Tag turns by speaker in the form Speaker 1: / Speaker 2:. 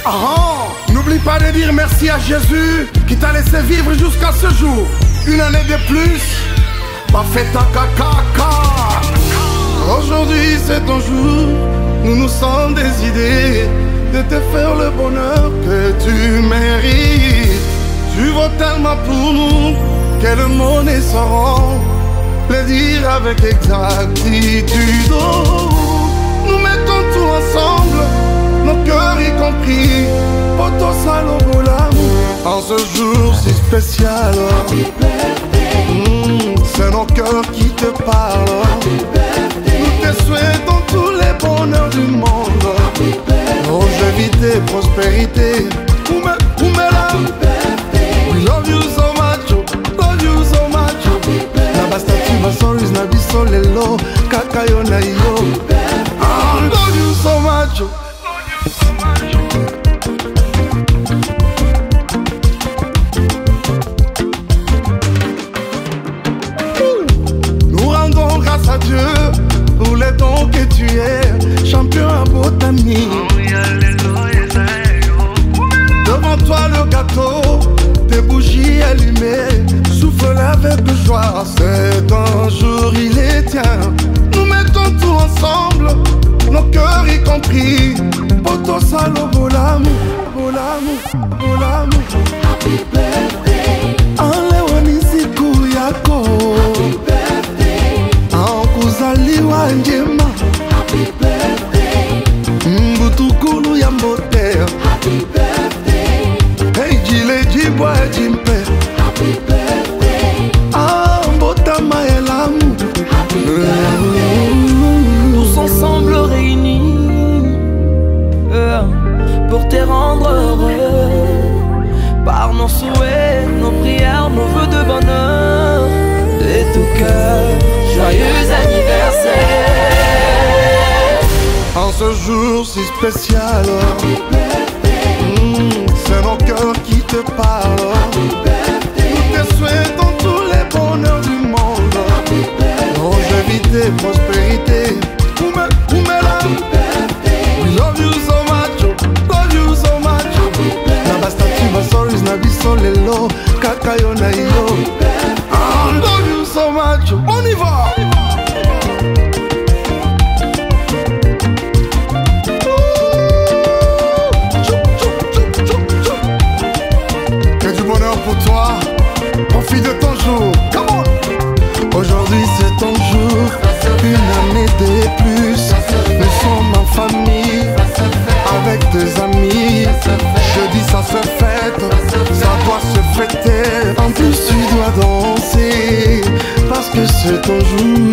Speaker 1: N'oublie pas de dire merci à Jésus qui t'a laissé vivre jusqu'à ce jour. Une année de plus, pas fait ta caca. Aujourd'hui c'est ton jour, nous nous sommes décidés de te faire le bonheur que tu mérites. Tu vaux tellement pour nous que le monde est sans le dire avec exactitude. Nous mettons tout ensemble, nos cœurs y compris, pour ton salaud l'amour. En ce jour si spécial, c'est nos cœurs qui te parlent. Nous te souhaitons tous les bonheurs du monde, longévité, prospérité. We love you so much, love you so much. Na bastati basoris na biso lelo kaka yo na yo. Love you so much. Nous rendons grâce à Dieu pour les dons que tu es, champion à botanie. Devant toi le gâteau, tes bougies allumées, souffle avec joie, c'est un jour il est tien. Nous mettons tout ensemble, nos cœurs y compris, pour ton salaud beau l'amour, beau l'amour, beau l'amour. Happy birthday, Anlewani siku yako. Happy birthday, Ankuzaliwa njema. Happy birthday, Mbutukulu ya mbote. Happy birthday, hey Jile Jibwa Jimpe. Happy birthday, Mbotama Elamu. Happy birthday,
Speaker 2: tous ensemble réunis pour te rendre heureux. Par nos souhaits, nos prières, nos vœux de bonheur, de tout cœur, joyeux anniversaire.
Speaker 1: En ce jour si spécial, c'est nos cœurs qui te parlent. Nous te souhaitons tous les bonheurs du monde, longévité, prospérité. We love you so much, love you so much. Na bastati basoris na biso lelo kaka yo na yo. Love you so much. On y va. Que du bonheur pour toi, profite de ton jour. Come on. Aujourd'hui c'est ton jour, une année de plus. Nous sommes en famille, avec tes amis. Jeudi ça se fête, ça doit se fêter. En plus tu dois danser, parce que c'est ton jour.